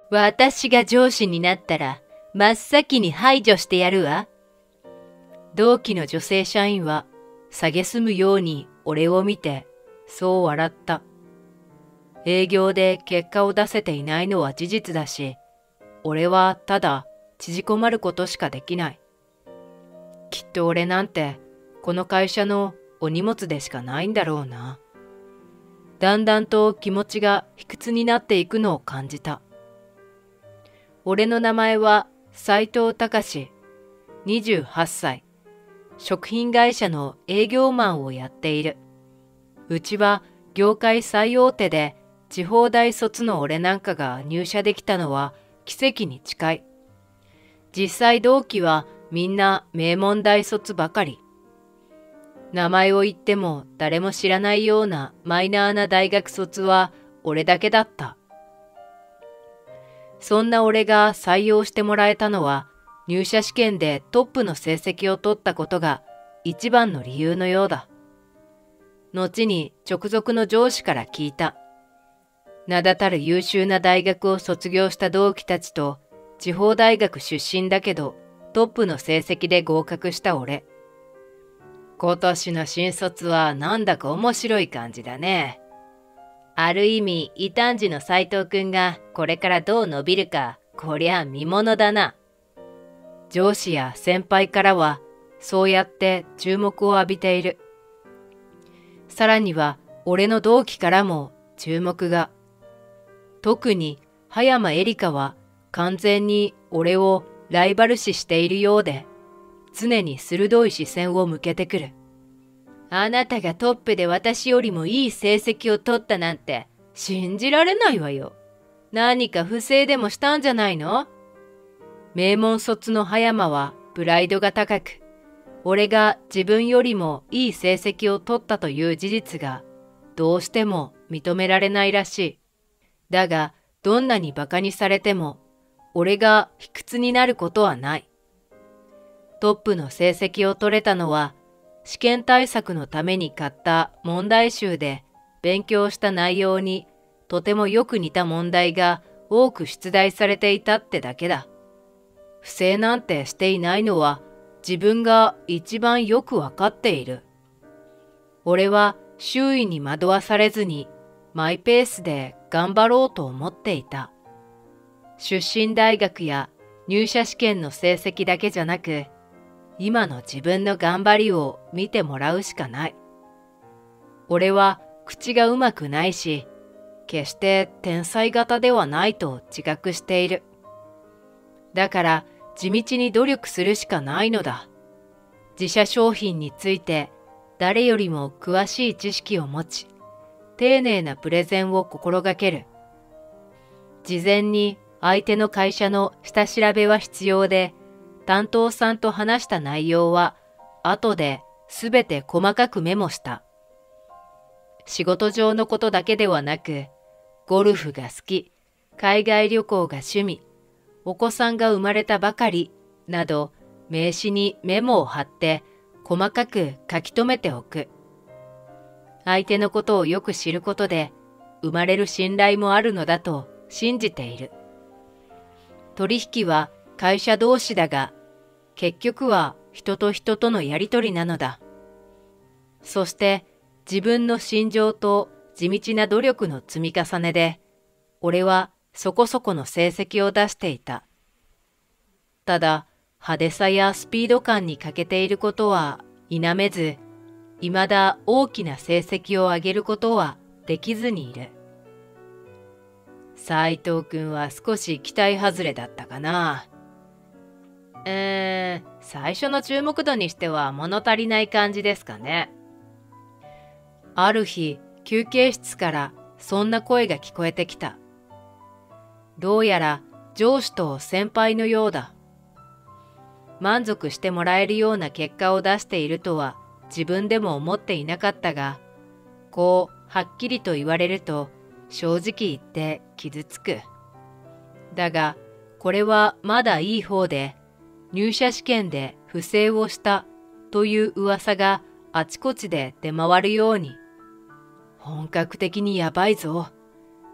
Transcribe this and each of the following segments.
私が上司になったら真っ先に排除してやるわ。同期の女性社員は蔑むように俺を見てそう笑った。営業で結果を出せていないのは事実だし、俺はただ縮こまることしかできない。きっと俺なんてこの会社のお荷物でしかないんだろうな。だんだんと気持ちが卑屈になっていくのを感じた。俺の名前は斉藤隆、28歳。食品会社の営業マンをやっている。うちは業界最大手で、地方大卒の俺なんかが入社できたのは奇跡に近い。実際同期はみんな名門大卒ばかり。名前を言っても誰も知らないようなマイナーな大学卒は俺だけだった。そんな俺が採用してもらえたのは、入社試験でトップの成績を取ったことが一番の理由のようだ。後に直属の上司から聞いた。名だたる優秀な大学を卒業した同期たちと、地方大学出身だけどトップの成績で合格した俺。今年の新卒はなんだか面白い感じだね。ある意味、異端児の斉藤くんがこれからどう伸びるか、こりゃ見ものだな。上司や先輩からは、そうやって注目を浴びている。さらには、俺の同期からも注目が。特に、葉山エリカは完全に俺をライバル視しているようで、常に鋭い視線を向けてくる。あなたがトップで私よりもいい成績を取ったなんて信じられないわよ。何か不正でもしたんじゃないの？名門卒の葉山はプライドが高く、俺が自分よりもいい成績を取ったという事実がどうしても認められないらしい。だがどんなに馬鹿にされても俺が卑屈になることはない。トップの成績を取れたのは試験対策のために買った問題集で勉強した内容にとてもよく似た問題が多く出題されていたってだけだ。不正なんてしていないのは自分が一番よくわかっている。俺は周囲に惑わされずにマイペースで頑張ろうと思っていた。出身大学や入社試験の成績だけじゃなく、今の自分の頑張りを見てもらうしかない。俺は口がうまくないし、決して天才型ではないと自覚している。だから地道に努力するしかないのだ。自社商品について誰よりも詳しい知識を持ち、丁寧なプレゼンを心がける。事前に相手の会社の下調べは必要で、担当さんと話した内容は後ですべて細かくメモした。仕事上のことだけではなく、ゴルフが好き、海外旅行が趣味、お子さんが生まれたばかりなど名刺にメモを貼って細かく書き留めておく。相手のことをよく知ることで生まれる信頼もあるのだと信じている。取引は会社同士だが、結局は人と人とのやりとりなのだ。そして自分の心情と地道な努力の積み重ねで、俺はそこそこの成績を出していた。ただ、派手さやスピード感に欠けていることは否めず、未だ大きな成績を上げることはできずにいる。斉藤くんは少し期待外れだったかな。最初の注目度にしては物足りない感じですかね。ある日、休憩室からそんな声が聞こえてきた。どうやら上司と先輩のようだ。満足してもらえるような結果を出しているとは自分でも思っていなかったが、こうはっきりと言われると正直言って傷つく。だが、これはまだいい方で、入社試験で不正をしたという噂があちこちで出回るように、本格的にやばいぞ。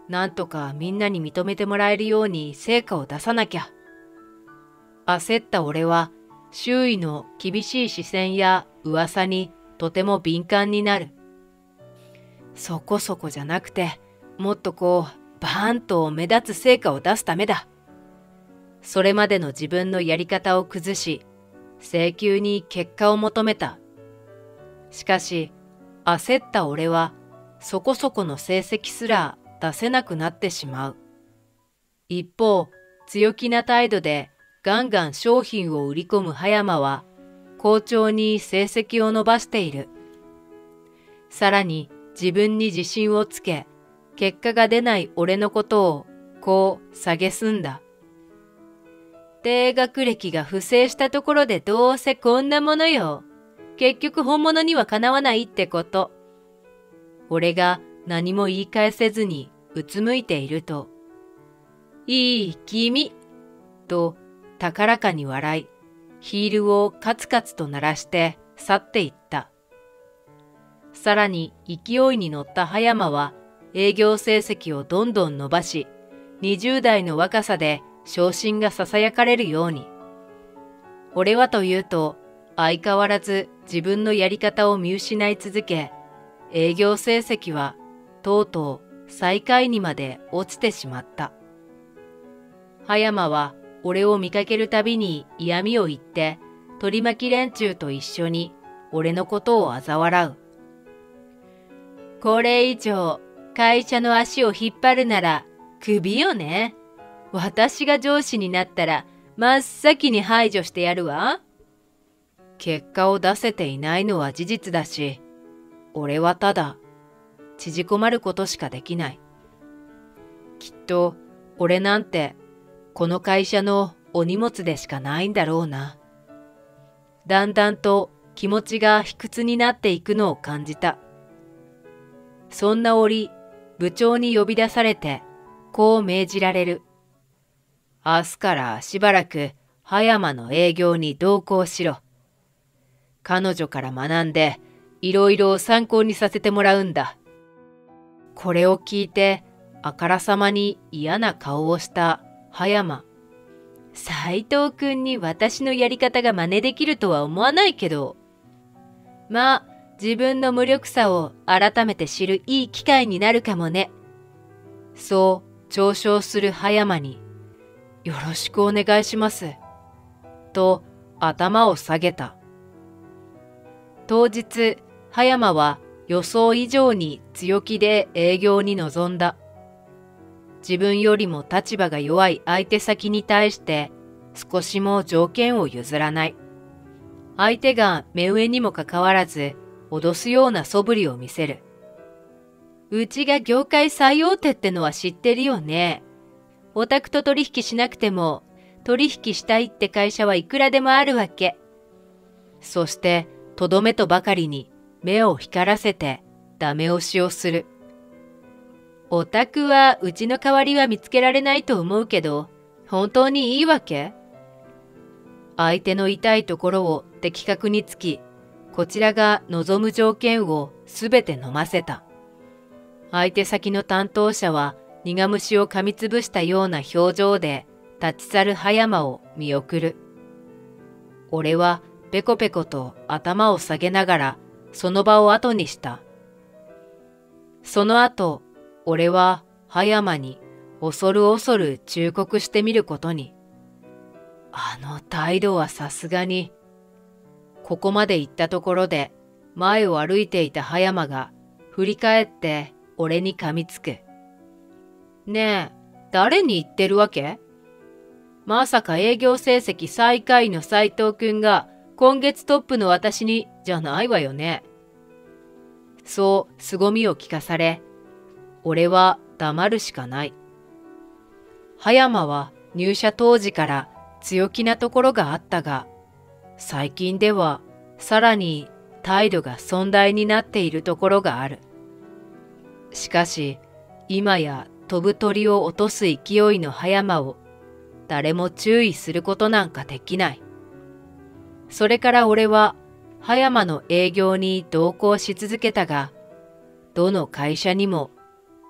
なんとかみんなに認めてもらえるように成果を出さなきゃ。焦った俺は周囲の厳しい視線や噂にとても敏感になる。そこそこじゃなくて、もっとバーンと目立つ成果を出すためだ。それまでの自分のやり方を崩し、請求に結果を求めた。しかし、焦った俺はそこそこの成績すら出せなくなってしまう。一方、強気な態度でガンガン商品を売り込む葉山は、好調に成績を伸ばしている。さらに自分に自信をつけ、結果が出ない俺のことを蔑んだ。低学歴が不正したところでどうせこんなものよ。結局本物にはかなわないってこと。俺が何も言い返せずにうつむいていると、いい君と高らかに笑い、ヒールをカツカツと鳴らして去っていった。さらに勢いに乗った葉山は営業成績をどんどん伸ばし、20代の若さで昇進が囁かれるように。俺はというと、相変わらず自分のやり方を見失い続け、営業成績はとうとう最下位にまで落ちてしまった。葉山は俺を見かけるたびに嫌味を言って、取り巻き連中と一緒に俺のことを嘲笑う。これ以上会社の足を引っ張るならクビよね。私が上司になったら真っ先に排除してやるわ。結果を出せていないのは事実だし、俺はただ縮こまることしかできない。きっと俺なんてこの会社のお荷物でしかないんだろうな。だんだんと気持ちが卑屈になっていくのを感じた。そんな折、部長に呼び出されて、こう命じられる。明日からしばらく葉山の営業に同行しろ。彼女から学んで、いろいろ参考にさせてもらうんだ。これを聞いて、あからさまに嫌な顔をした葉山。斉藤くんに私のやり方が真似できるとは思わないけど。まあ、自分の無力さを改めて知るいい機会になるかもね。そう嘲笑する葉山に、よろしくお願いします。と頭を下げた。当日、葉山は予想以上に強気で営業に臨んだ。自分よりも立場が弱い相手先に対して少しも条件を譲らない。相手が目上にもかかわらず脅すような素振りを見せる。うちが業界最大手ってのは知ってるよね。お宅と取引しなくても取引したいって会社はいくらでもあるわけ。そしてとどめとばかりに目を光らせてダメ押しをする。お宅はうちの代わりは見つけられないと思うけど、本当にいいわけ？相手の痛いところを的確につき、こちらが望む条件をすべて飲ませた。相手先の担当者は苦虫を噛みつぶしたような表情で立ち去る葉山を見送る。俺はペコペコと頭を下げながらその場を後にした。その後、俺は葉山に恐る恐る忠告してみることに。あの態度はさすがに。ここまで行ったところで前を歩いていた葉山が振り返って俺に噛みつく。ねえ、誰に言ってるわけ？まさか営業成績最下位の斉藤くんが今月トップの私にじゃないわよね。そう凄みを聞かされ、俺は黙るしかない。葉山は入社当時から強気なところがあったが、最近ではさらに態度が尊大になっているところがある。しかし、今や飛ぶ鳥を落とす勢いの葉山を誰も注意することなんかできない。それから俺は葉山の営業に同行し続けたが、どの会社にも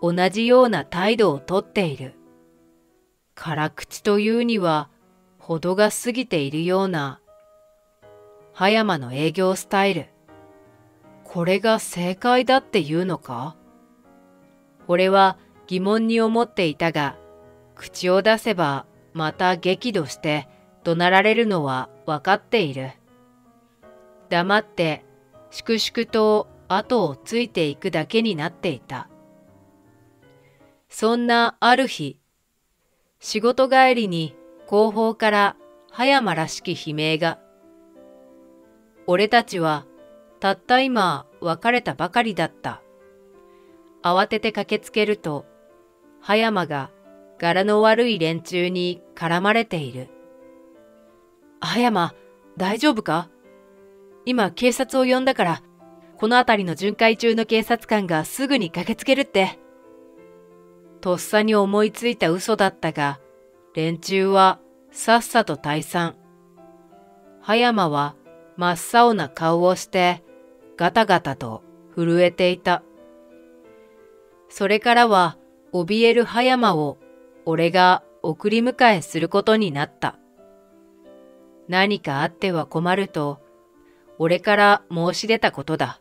同じような態度をとっている。辛口というには程が過ぎているような葉山の営業スタイル。これが正解だっていうのか？俺は疑問に思っていたが、口を出せばまた激怒して怒鳴られるのは分かっている。黙って粛々と後をついていくだけになっていた。そんなある日、仕事帰りに後方から葉山らしき悲鳴が。俺たちはたった今別れたばかりだった。慌てて駆けつけると、葉山が柄の悪い連中に絡まれている。葉山、大丈夫か？今警察を呼んだから、この辺りの巡回中の警察官がすぐに駆けつけるって。とっさに思いついた嘘だったが、連中はさっさと退散。葉山は真っ青な顔をしてガタガタと震えていた。それからは怯える葉山を俺が送り迎えすることになった。何かあっては困ると俺から申し出たことだ。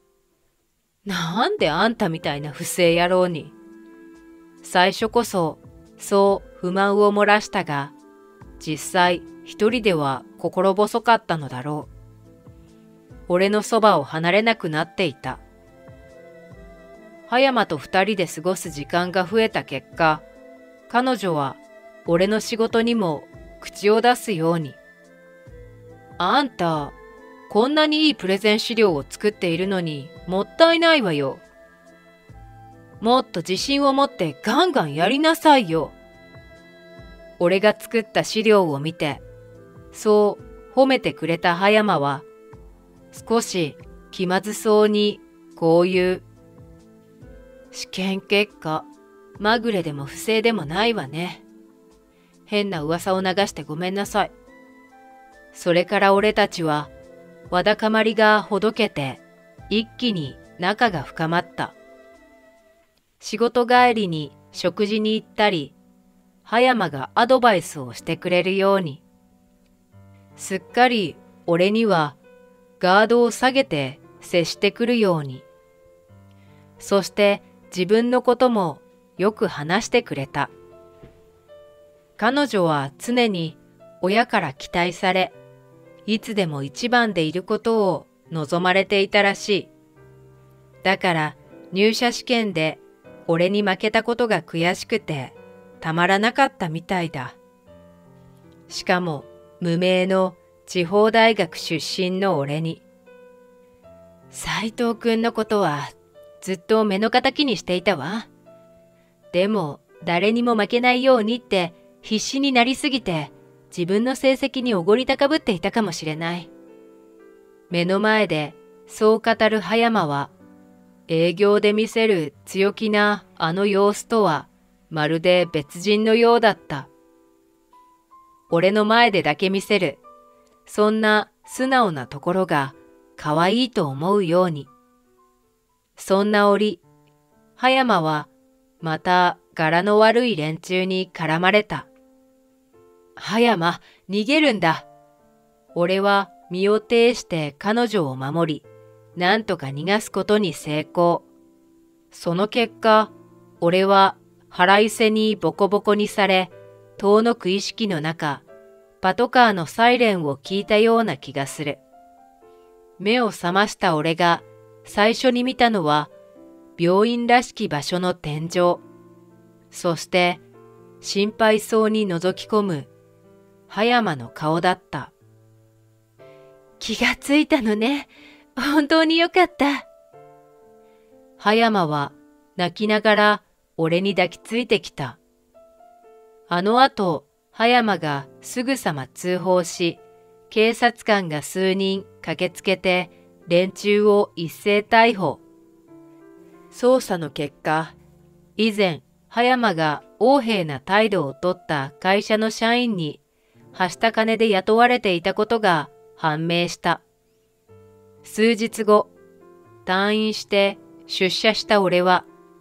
なんであんたみたいな不正野郎に。最初こそそう不満を漏らしたが、実際一人では心細かったのだろう。俺のそばを離れなくなっていた。葉山と二人で過ごす時間が増えた結果、彼女は俺の仕事にも口を出すように。あんた、こんなにいいプレゼン資料を作っているのにもったいないわよ。もっと自信を持ってガンガンやりなさいよ。俺が作った資料を見て、そう褒めてくれた葉山は、少し気まずそうにこう言う。試験結果、まぐれでも不正でもないわね。変な噂を流してごめんなさい。それから俺たちは、わだかまりがほどけて、一気に仲が深まった。仕事帰りに食事に行ったり、葉山がアドバイスをしてくれるように。すっかり俺にはガードを下げて接してくるように。そして自分のこともよく話してくれた。彼女は常に親から期待され、いつでも一番でいることを望まれていたらしい。だから入社試験で俺に負けたことが悔しくてたまらなかったみたいだ。しかも無名の地方大学出身の俺に。斉藤くんのことはずっと目の敵にしていたわ。でも誰にも負けないようにって必死になりすぎて自分の成績におごり高ぶっていたかもしれない。目の前でそう語る葉山は営業で見せる強気なあの様子とはまるで別人のようだった。俺の前でだけ見せる、そんな素直なところが可愛いと思うように。そんな折、葉山はまた柄の悪い連中に絡まれた。葉山、逃げるんだ。俺は身を挺して彼女を守り、なんとか逃がすことに成功。その結果、俺は腹いせにボコボコにされ、遠のく意識の中、パトカーのサイレンを聞いたような気がする。目を覚ました俺が最初に見たのは、病院らしき場所の天井。そして心配そうに覗き込む葉山の顔だった。気がついたのね。本当によかった。葉山は泣きながら俺に抱きついてきた。あの後、葉山がすぐさま通報し、警察官が数人駆けつけて連中を一斉逮捕。捜査の結果、以前葉山が横柄な態度をとった会社の社員にはした金で雇われていたことが判明した。数日後、退院して出社した俺は、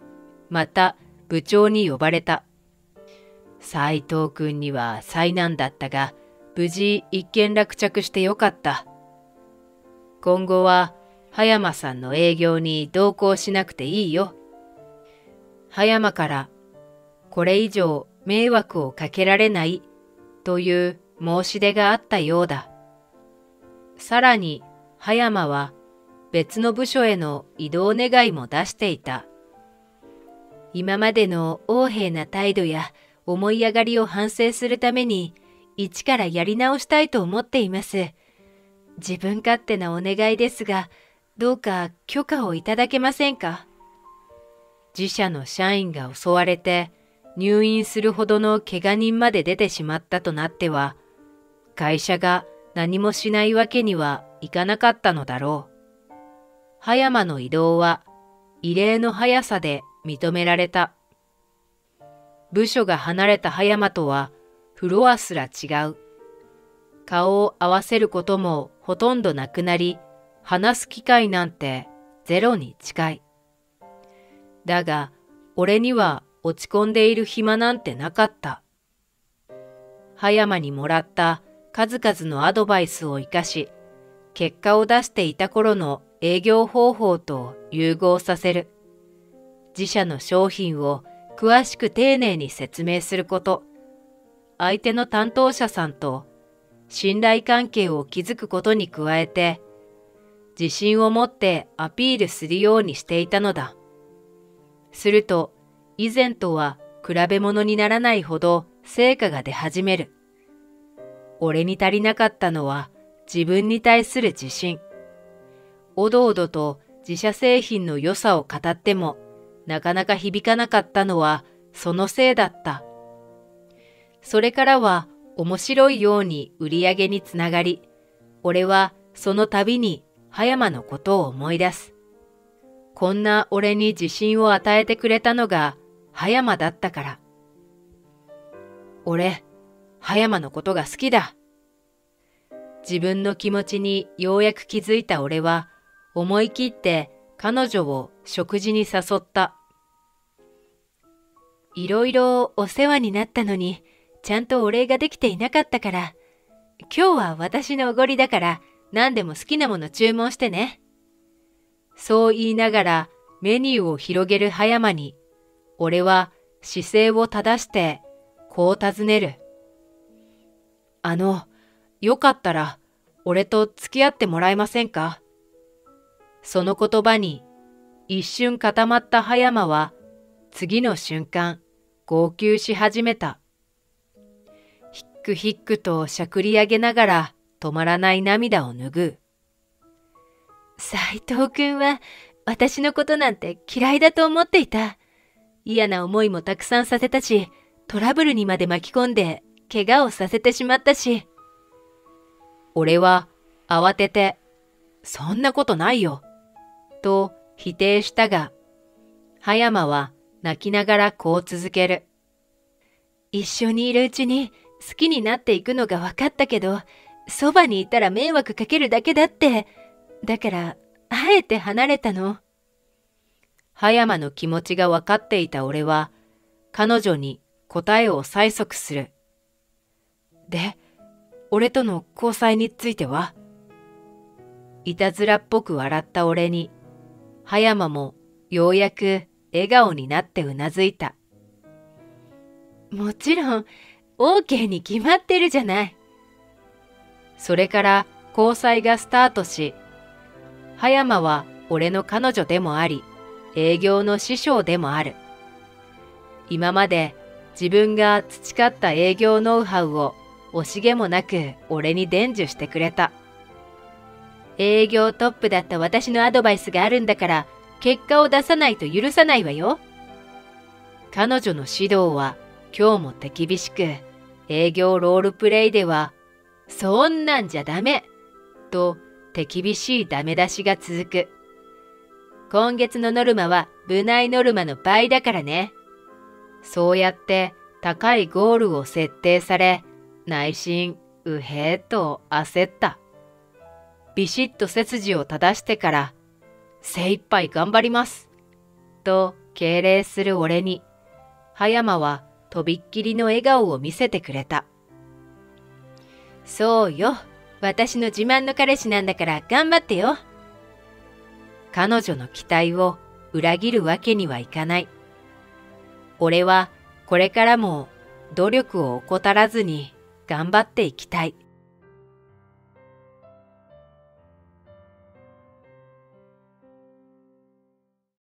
また部長に呼ばれた。斉藤君には災難だったが、無事一件落着してよかった。今後は葉山さんの営業に同行しなくていいよ。葉山からこれ以上迷惑をかけられないという申し出があったようだ。さらに葉山は別の部署への異動願いも出していた。今までの横柄な態度や思い上がりを反省するために一からやり直したいと思っています。自分勝手なお願いですが、どうか許可をいただけませんか。自社の社員が襲われて入院するほどの怪我人まで出てしまったとなっては、会社が何もしないわけにはいかなかったのだろう。葉山の異動は異例の速さで認められた。部署が離れた葉山とはフロアすら違う。顔を合わせることもほとんどなくなり、話す機会なんてゼロに近い。だが、俺には落ち込んでいる暇なんてなかった。葉山にもらった数々のアドバイスを生かし、結果を出していた頃の営業方法と融合させる。自社の商品を詳しく丁寧に説明すること。相手の担当者さんと信頼関係を築くことに加えて、自信を持ってアピールするようにしていたのだ。すると、以前とは比べ物にならないほど成果が出始める。俺に足りなかったのは自分に対する自信。おどおどと自社製品の良さを語っても、なかなか響かなかったのはそのせいだった。それからは面白いように売り上げにつながり、俺はその度に葉山のことを思い出す。こんな俺に自信を与えてくれたのが葉山だったから。俺、葉山のことが好きだ。自分の気持ちにようやく気づいた俺は、思い切って彼女を食事に誘った。いろいろお世話になったのに、ちゃんとお礼ができていなかったから、今日は私のおごりだから何でも好きなもの注文してね。そう言いながらメニューを広げる葉山に、俺は姿勢を正してこう尋ねる。よかったら俺と付き合ってもらえませんか。その言葉に一瞬固まった葉山は次の瞬間号泣し始めた。ひっくひっくとしゃくり上げながら止まらない涙を拭う。斉藤くんは私のことなんて嫌いだと思っていた。嫌な思いもたくさんさせたし、トラブルにまで巻き込んで怪我をさせてしまったし。俺は慌てて、そんなことないよ、と否定したが、葉山は泣きながらこう続ける。一緒にいるうちに好きになっていくのが分かったけど、そばにいたら迷惑かけるだけだって。だから、あえて離れたの。葉山の気持ちが分かっていた俺は、彼女に答えを催促する。で、俺との交際については？いたずらっぽく笑った俺に、葉山もようやく笑顔になってうなずいた。もちろん、OK に決まってるじゃない。それから交際がスタートし、葉山は俺の彼女でもあり、営業の師匠でもある。今まで自分が培った営業ノウハウを惜しげもなく俺に伝授してくれた。営業トップだった私のアドバイスがあるんだから、結果を出さないと許さないわよ。彼女の指導は今日も手厳しく、営業ロールプレイでは、そんなんじゃダメと手厳しいダメ出しが続く。今月のノルマは部内ノルマの倍だからね。そうやって高いゴールを設定され、内心うへーと焦った。ビシッと背筋を正してから、精一杯頑張りますと敬礼する俺に、葉山はとびっきりの笑顔を見せてくれた。そうよ。私の自慢の彼氏なんだから頑張ってよ。彼女の期待を裏切るわけにはいかない。俺はこれからも努力を怠らずに頑張っていきたい。